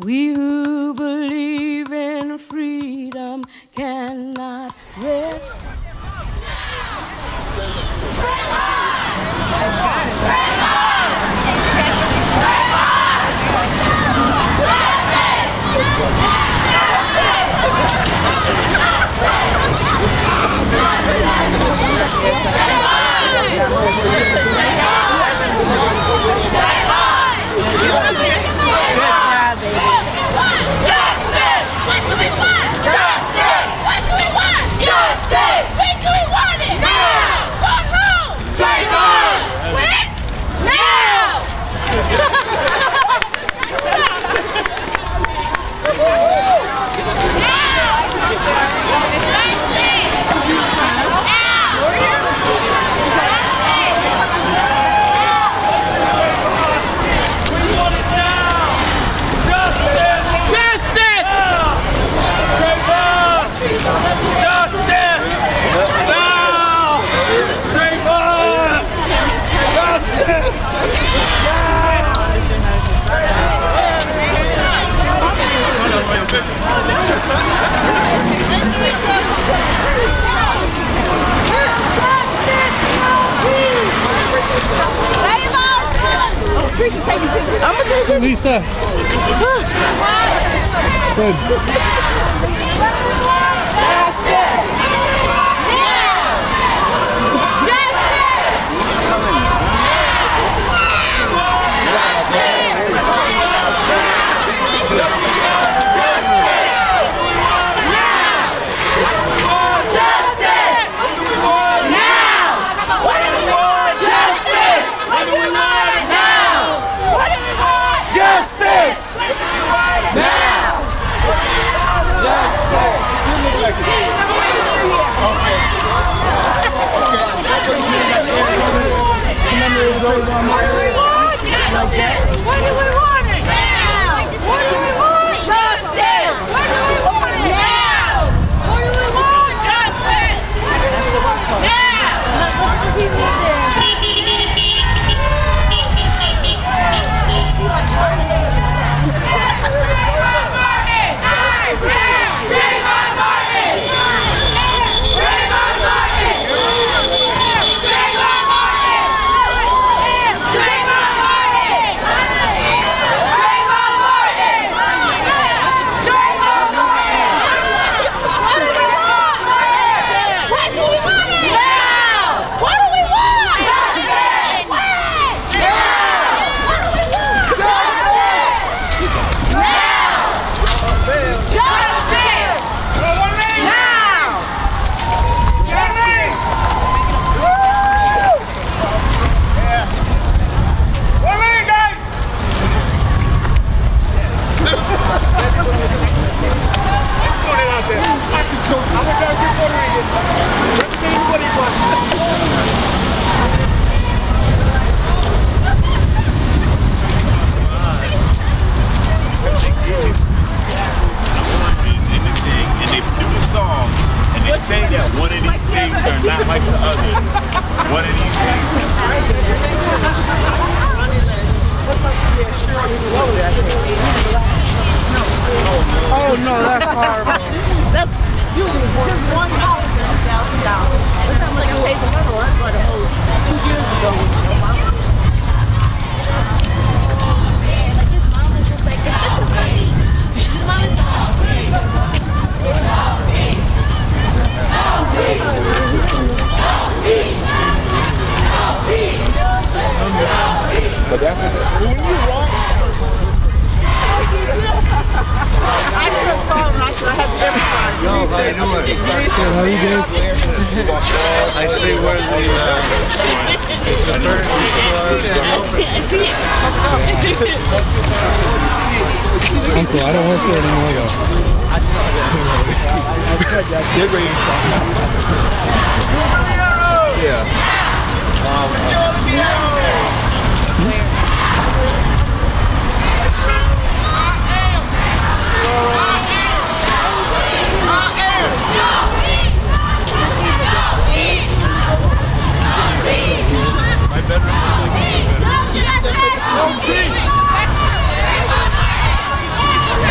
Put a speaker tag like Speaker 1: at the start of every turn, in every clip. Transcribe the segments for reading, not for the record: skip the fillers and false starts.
Speaker 1: We who believe in freedom cannot rest.
Speaker 2: Lisa. Good.
Speaker 3: What do we want it now? What do we want? Justice! What do we want it now? What do we want? Justice!
Speaker 2: Oh no, that's horrible.
Speaker 4: That's usually just $1,000. That's how much I paid for another one for the whole 2 years ago. Man, like his mom was just like, it's just a baby. His mom is
Speaker 2: But that's when you walk.
Speaker 4: I took a phone and I had every time.
Speaker 2: Yo, how you doing? Good, how you doing? I see where the Uncle, I don't work there anymore. Yo. I saw that. They're ready to stop. Yeah. My bedroom is like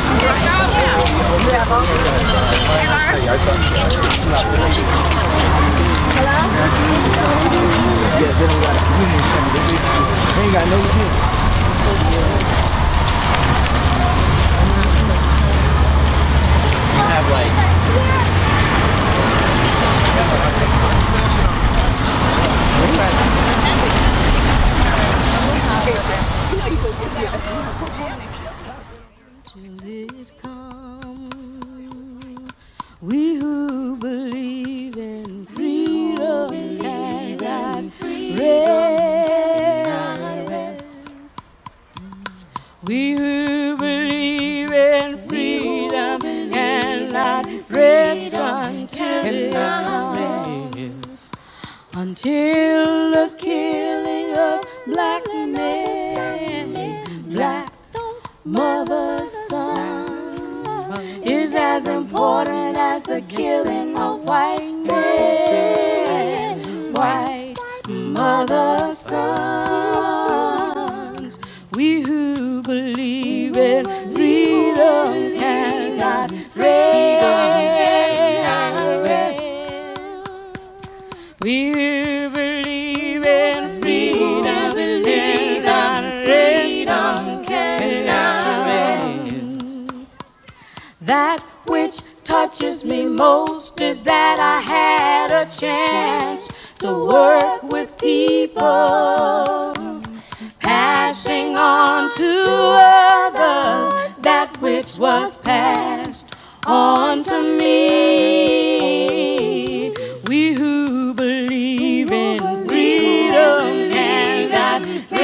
Speaker 2: Yeah, they don't got a community center. They ain't got no kids. You have like
Speaker 1: till it comes. We who believe in freedom cannot rest. We who believe in freedom cannot rest until it comes. Until the killing of black men, black mothers, sons, is as important as the killing of white men, white mothers, sons. We who believe in freedom cannot rest. We who believe in freedom cannot rest. That which touches me most is that I had a chance to work with people, passing on to others that which was passed on to me. We who believe in freedom cannot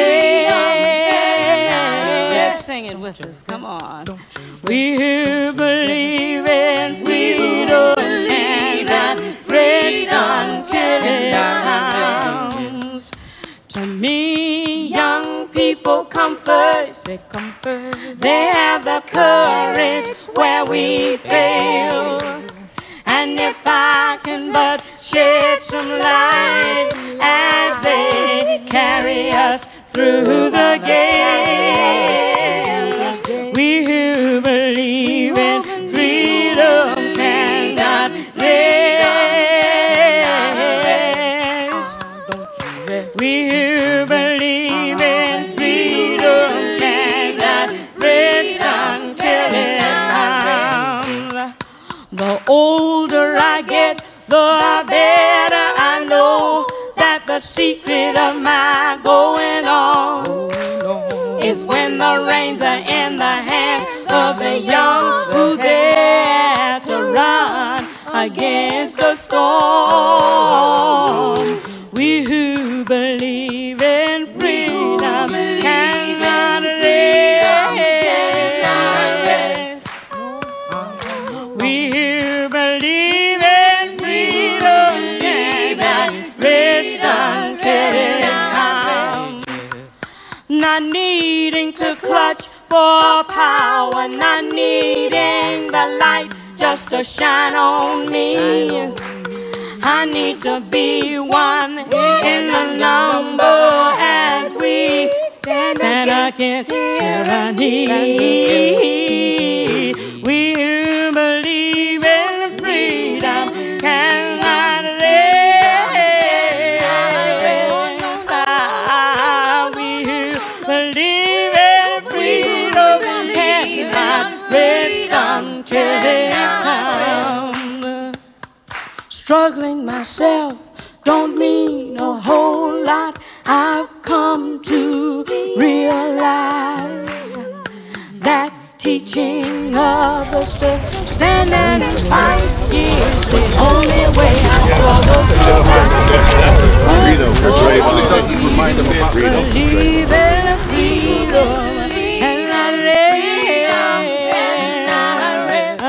Speaker 1: rest. Sing it with us, come on. We who believe in freedom cannot rest until it comes. To me, young people come first. They have the courage where we fail. And if I can but shed some light as they carry us through the gate, we who believe in freedom cannot rest. We who believe in freedom cannot rest until it comes. The older I get, the better I know that the secret of my going on is when the reins are in the hands of the young who dare to run against the storm. We who believe in freedom cannot rest. We who believe in freedom cannot rest until it comes. Not needing to clutch for power, not needing the light just to shine on me. I need to be one in the number as we stand against tyranny. We who believe in freedom cannot rest. We who believe in freedom cannot rest until it comes. Struggling myself don't mean a whole lot. I've come to realize that teaching others to stand and fight is the only way I struggle to survive. Believe in freedom and not rest.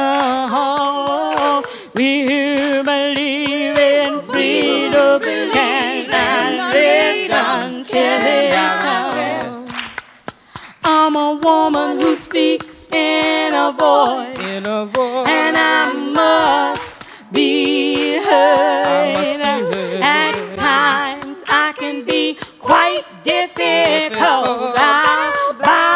Speaker 1: We who believe in freedom cannot rest until it comes. I'm a woman who speaks in a voice, and I must be heard. At times I can be quite difficult. I'll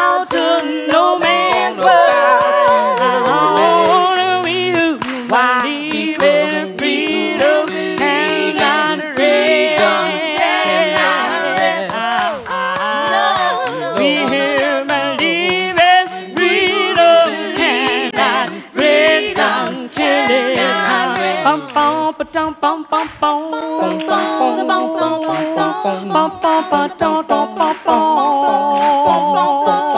Speaker 1: bum.